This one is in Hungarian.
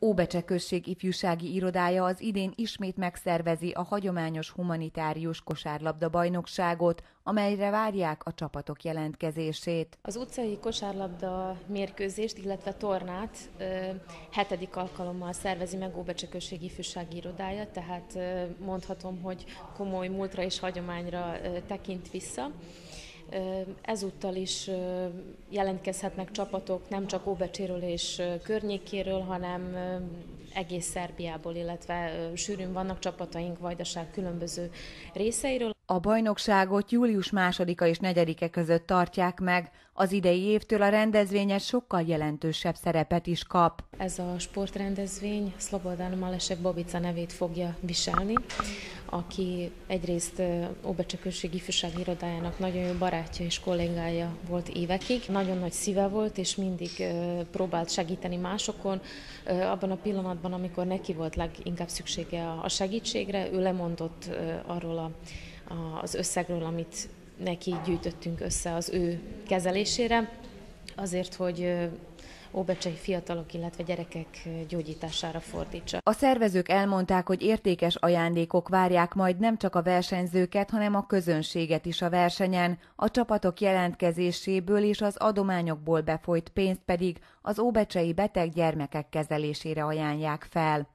Óbecse község ifjúsági irodája az idén ismét megszervezi a hagyományos humanitárius kosárlabda-bajnokságot, amelyre várják a csapatok jelentkezését. Az utcai kosárlabda mérkőzést, illetve tornát 7. alkalommal szervezi meg Óbecse község ifjúsági irodája, tehát mondhatom, hogy komoly múltra és hagyományra tekint vissza. Ezúttal is jelentkezhetnek csapatok nem csak Óbecséről és környékéről, hanem egész Szerbiából, illetve sűrűn vannak csapataink Vajdaság különböző részeiről. A bajnokságot július 2-a és 4-e között tartják meg. Az idei évtől a rendezvény sokkal jelentősebb szerepet is kap. Ez a sportrendezvény Szlobodan Malesek Bobica nevét fogja viselni, aki egyrészt Óbecse község ifjúsági irodájának nagyon jó barátja és kollégája volt évekig. Nagyon nagy szíve volt, és mindig próbált segíteni másokon. Abban a pillanatban, amikor neki volt leginkább szüksége a segítségre, ő lemondott arról az összegről, amit neki gyűjtöttünk össze az ő kezelésére, azért, hogy óbecsei fiatalok, illetve gyerekek gyógyítására fordítsa. A szervezők elmondták, hogy értékes ajándékok várják majd nem csak a versenyzőket, hanem a közönséget is a versenyen. A csapatok jelentkezéséből és az adományokból befolyt pénzt pedig az óbecsei beteg gyermekek kezelésére ajánlják fel.